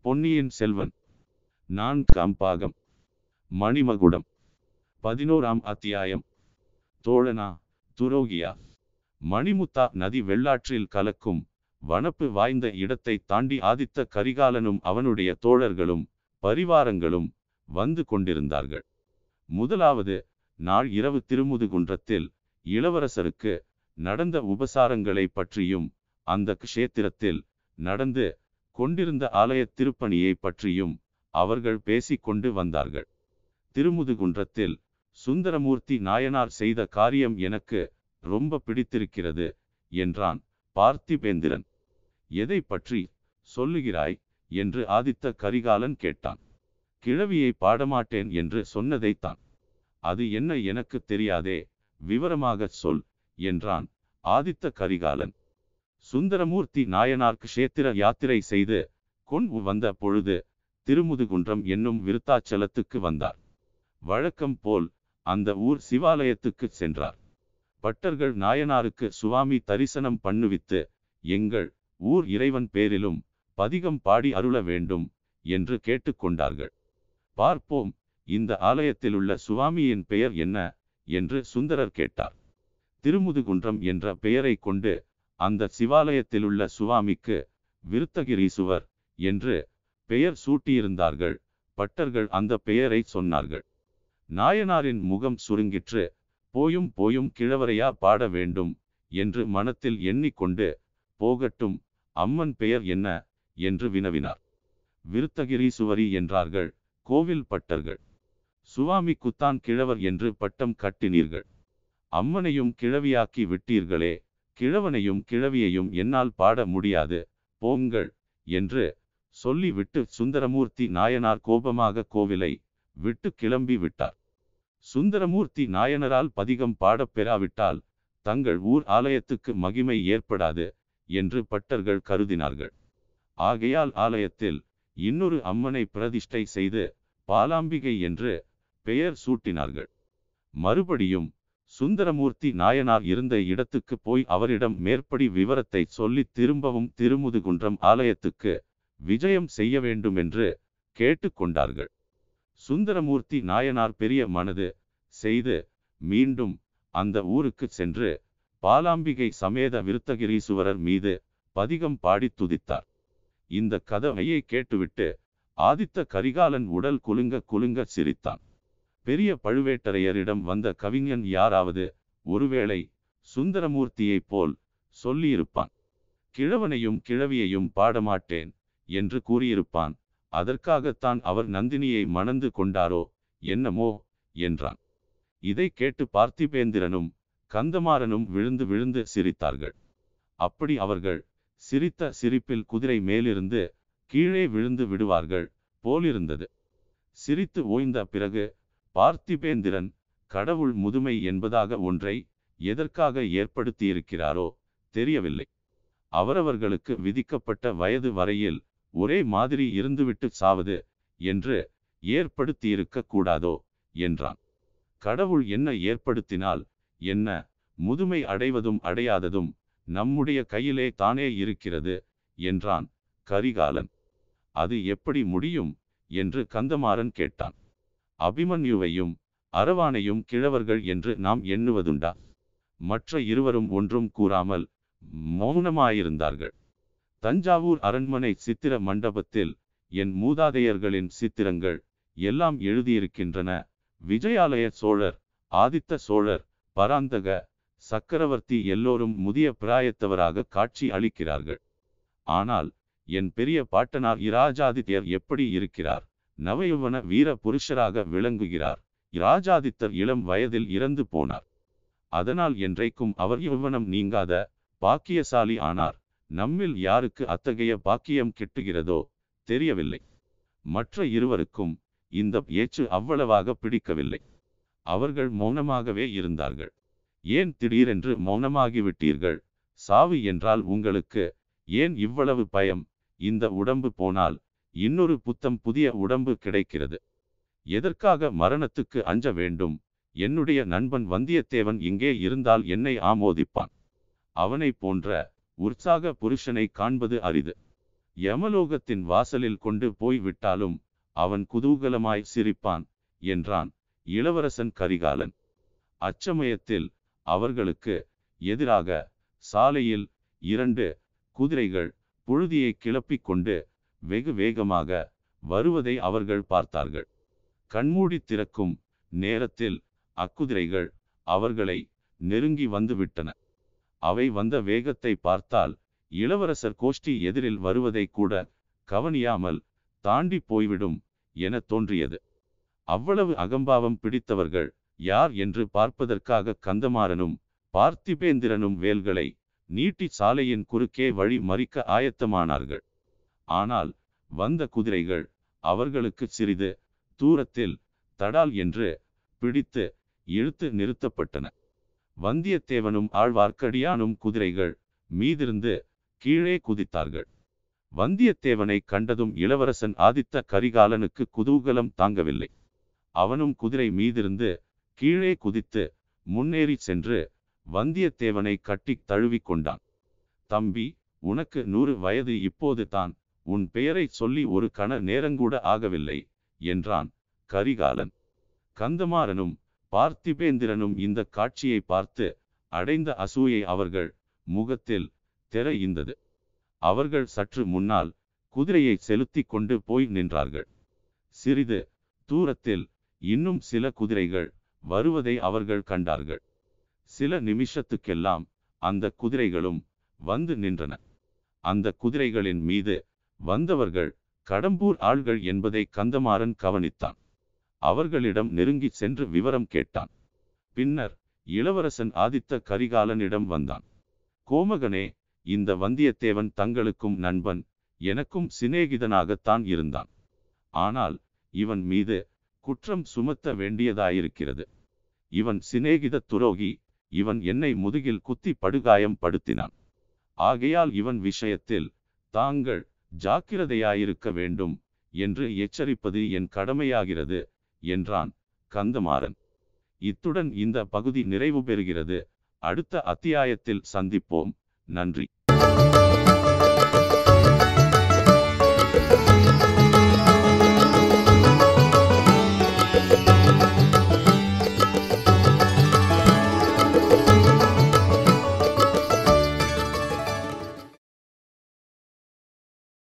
பொன்னியின் செல்வன் 4ஆம் பாகம் மணிமகுடம் 11ஆம் அத்தியாயம். தோழனா துரோகியா. மணிமுத்தா நதி வெள்ளாற்றில் கலக்கும் வனப்பு வாய்ந்த இடத்தை தாண்டி ஆதித்த கரிகாலனும் அவனுடைய தோழர்களும் பரிவாரங்களும் வந்து கொண்டிருந்தார்கள். முதலாவது நாள் இரவு திருமுதுகுன்றத்தில் இளவரசருக்கு நடந்த உபசாரங்களை பற்றியும் அந்த க்ஷேத்திரத்தில் நடந்து கொண்டிருந்த ஆலய திருப்பணியை பற்றியும் அவர்கள் பேசிக்கொண்டு வந்தார்கள். திருமுதுகுன்றத்தில் சுந்தரமூர்த்தி நாயனார் செய்த காரியம் எனக்கு ரொம்ப பிடித்திருக்கிறது என்றான் பார்த்திபேந்திரன். எதை பற்றி சொல்லுகிறாய் என்று ஆதித்த கரிகாலன் கேட்டான். கிழவியை பாடமாட்டேன் என்று சொன்னதைத்தான். அது என்ன எனக்கு தெரியாதே, விவரமாக சொல் என்றான் ஆதித்த கரிகாலன். சுந்தரமூர்த்தி நாயனார் க்ஷேத்திர யாத்திரை செய்து கொண்டு வந்த பொழுது திருமுதுகுன்றம் என்னும் விருத்தாச்சலத்துக்கு வந்தார். வழக்கம் போல் அந்த ஊர் சிவாலயத்துக்கு சென்றார். பட்டர்கள் நாயனாருக்கு சுவாமி தரிசனம் பண்ணுவித்து எங்கள் ஊர் இறைவன் பேரிலும் பதிகம் பாடி அருள வேண்டும் என்று கேட்டுக்கொண்டார்கள். பார்ப்போம், இந்த ஆலயத்திலுள்ள சுவாமியின் பெயர் என்ன என்று சுந்தரர் கேட்டார். திருமுதுகுன்றம் என்ற பெயரை கொண்டு அந்த சிவாலயத்திலுள்ள சுவாமிக்கு விருத்தகிரீசுவர் என்று பெயர் சூட்டியிருந்தார்கள். பட்டர்கள் அந்த பெயரை சொன்னார்கள். நாயனாரின் முகம் சுருங்கிற்று. போயும் போயும் கிழவரையா பாட வேண்டும் என்று மனத்தில் எண்ணிக்கொண்டு, போகட்டும், அம்மன் பெயர் என்ன என்று வினவினார். விருத்தகிரீசுவரி என்றார்கள் கோவில் பட்டர்கள். சுவாமிக்குத்தான் கிழவர் என்று பட்டம் கட்டினீர்கள். அம்மனையும் கிழவியாக்கி விட்டீர்களே, கிழவனையும் கிழவியையும் என்னால் பாட முடியாது, போங்கள் என்று சொல்லிவிட்டு சுந்தரமூர்த்தி நாயனார் கோபமாக கோவிலை விட்டு கிளம்பி விட்டார். சுந்தரமூர்த்தி நாயனரால் பதிகம் பாடப் பெறாவிட்டால் தங்கள் ஊர் ஆலயத்துக்கு மகிமை ஏற்படாது என்று பட்டர்கள் கருதினார்கள். ஆகையால் ஆலயத்தில் இன்னொரு அம்மனை பிரதிஷ்டை செய்து பாலாம்பிகை என்று பெயர் சூட்டினார்கள். மறுபடியும் சுந்தரமூர்த்தி நாயனார் இருந்த இடத்துக்கு போய் அவரிடம் மேற்படி விவரத்தை சொல்லி திரும்பவும் திருமுதுகுன்றம் ஆலயத்துக்கு விஜயம் செய்ய வேண்டுமென்று கேட்டுக்கொண்டார்கள். சுந்தரமூர்த்தி நாயனார் பெரிய மனது செய்து மீண்டும் அந்த ஊருக்கு சென்று பாலாம்பிகை சமேத விருத்தகிரீசுவரர் மீது பதிகம் பாடி துதித்தார். இந்த கதையை கேட்டுவிட்டு ஆதித்த கரிகாலன் உடல் குலுங்க குலுங்க சிரித்தான். பெரிய பழுவேட்டரையரிடம் வந்த கவிஞன் யாராவது ஒருவேளை சுந்தரமூர்த்தியைப் போல் சொல்லியிருப்பான். கிழவனையும் கிழவியையும் பாடமாட்டேன் என்று கூறியிருப்பான். அதற்காகத்தான் அவர் நந்தினியை மணந்து கொண்டாரோ என்னமோ என்றான். இதை கேட்டு பார்த்திபேந்திரனும் கந்தமாறனும் விழுந்து விழுந்து சிரித்தார்கள். அப்படி அவர்கள் சிரித்த சிரிப்பில் குதிரை மேலிருந்து கீழே விழுந்து விடுவார்கள் போலிருந்தது. சிரித்து ஓய்ந்த பிறகு பார்த்திபேந்திரன் கடவுள் முதுமை என்பதாக ஒன்றை எதற்காக ஏற்படுத்தியிருக்கிறாரோ தெரியவில்லை. அவரவர்களுக்கு விதிக்கப்பட்ட வயது வரையில் ஒரே மாதிரி இருந்துவிட்டு சாவது என்று ஏற்படுத்தியிருக்க கூடாதோ என்றான். கடவுள் என்ன ஏற்படுத்தினால் என்ன, முதுமை அடைவதும் அடையாததும் நம்முடைய கையிலே தானே இருக்கிறது என்றான் கரிகாலன். அது எப்படி முடியும் என்று கந்தமாறன் கேட்டான். அபிமன்யுவையும் அரவானையும் கிழவர்கள் என்று நாம் எண்ணுவதுண்டா? மற்ற இருவரும் ஒன்றும் கூறாமல் மௌனமாயிருந்தார்கள். தஞ்சாவூர் அரண்மனை சித்திர மண்டபத்தில் என் மூதாதையர்களின் சித்திரங்கள் எல்லாம் எழுதியிருக்கின்றன. விஜயாலய சோழர், ஆதித்த சோழர், பராந்தக சக்கரவர்த்தி எல்லோரும் முதிய பிராயத்தவராக காட்சி அளிக்கிறார்கள். ஆனால் என் பெரிய பாட்டனார் இராஜாதித்யர் எப்படி இருக்கிறார்? நவயௌவன வீர புருஷராக விளங்குகிறார். இராஜாதித்தர் இளம் வயதில் இறந்து போனார். அதனால் என்றைக்கும் அவர் யௌவனம் நீங்காத பாக்கியசாலி ஆனார். நம்மில் யாருக்கு அத்தகைய பாக்கியம் கிட்டுகிறதோ தெரியவில்லை. மற்ற இருவருக்கும் இந்த ஏச்சு அவ்வளவாக பிடிக்கவில்லை. அவர்கள் மௌனமாகவே இருந்தார்கள். ஏன் திடீரென்று மௌனமாகிவிட்டீர்கள்? சாவு என்றால் உங்களுக்கு ஏன் இவ்வளவு பயம்? இந்த உடம்பு போனால் இன்னொரு புத்தம் புதிய உடம்பு கிடைக்கிறது. எதற்காக மரணத்துக்கு அஞ்ச வேண்டும்? என்னுடைய நண்பன் வந்தியத்தேவன் இங்கே இருந்தால் என்னை ஆமோதிப்பான். அவனை போன்ற உற்சாக புருஷனை காண்பது அரிது. யமலோகத்தின் வாசலில் கொண்டு போய் விட்டாலும் அவன் குதூகலமாய் சிரிப்பான் என்றான் இளவரசன் கரிகாலன். அச்சமயத்தில் அவர்களுக்கு எதிராக சாலையில் 2 குதிரைகள் புழுதியை கிளப்பிக் கொண்டு வெகு வேகமாக வருவதை அவர்கள் பார்த்தார்கள். கண்மூடி திறக்கும் நேரத்தில் அக்குதிரைகள் அவர்களை நெருங்கி வந்துவிட்டன. அவை வந்த வேகத்தை பார்த்தால் இளவரசர் கோஷ்டி எதிரில் வருவதை கூட கவனியாமல் தாண்டி போய்விடும் என தோன்றியது. அவ்வளவு அகம்பாவம் பிடித்தவர்கள் யார் என்று பார்ப்பதற்காக கந்தமாறனும் பார்த்திபேந்திரனும் வேல்களை நீட்டி சாலையின் குறுக்கே வழி மறிக்க ஆயத்தமானார்கள். ஆனால் வந்த குதிரைகள் அவர்களுக்கு சிறிது தூரத்தில் தடால் என்று பிடித்து இழுத்து நிறுத்தப்பட்டன. வந்தியத்தேவனும் ஆழ்வார்க்கடியானும் குதிரைகள் மீதிருந்து கீழே குதித்தார்கள். வந்தியத்தேவனை கண்டதும் இளவரசன் ஆதித்த கரிகாலனுக்கு குதூகலம் தாங்கவில்லை. அவனும் குதிரை மீதிருந்து கீழே குதித்து முன்னேறி சென்று வந்தியத்தேவனை கட்டி தழுவி கொண்டான். தம்பி, உனக்கு 100 வயது இப்போது தான், உன் பெயரை சொல்லி ஒரு கண நேரங்கூட ஆகவில்லை என்றான் கரிகாலன். கந்தமாறனும் பார்த்திபேந்திரனும் இந்த காட்சியை பார்த்து அடைந்த அசூயை அவர்கள் முகத்தில் தெரிந்தது. அவர்கள் சற்று முன்னால் குதிரையை செலுத்தி கொண்டு போய் நின்றார்கள். சிறிது தூரத்தில் இன்னும் சில குதிரைகள் வருவதை அவர்கள் கண்டார்கள். சில நிமிஷத்துக்கெல்லாம் அந்த குதிரைகளும் வந்து நின்றன. அந்த குதிரைகளின் மீது வந்தவர்கள் கடம்பூர் ஆள்கள் என்பதை கந்தமாறன் கவனித்தான். அவர்களிடம் நெருங்கி சென்று விவரம் கேட்டான். பின்னர் இளவரசன் ஆதித்த கரிகாலனிடம் வந்தான். கோமகனே, இந்த வந்தியத்தேவன் தங்களுக்கும் நண்பன், எனக்கும் சிநேகிதனாகத்தான் இருந்தான். ஆனால் இவன் மீது குற்றம் சுமத்த வேண்டியதாயிருக்கிறது. இவன் சிநேகித துரோகி. இவன் என்னை முதுகில் குத்தி படுகாயம் படுத்தினான். ஆகையால் இவன் விஷயத்தில் தாங்கள் ஜாக்கிரதையாயிருக்க வேண்டும் என்று எச்சரிப்பது என் கடமையாகிறது என்றான் கந்தமாறன். இத்துடன் இந்த பகுதி நிறைவு பெறுகிறது. அடுத்த அத்தியாயத்தில் சந்திப்போம். நன்றி.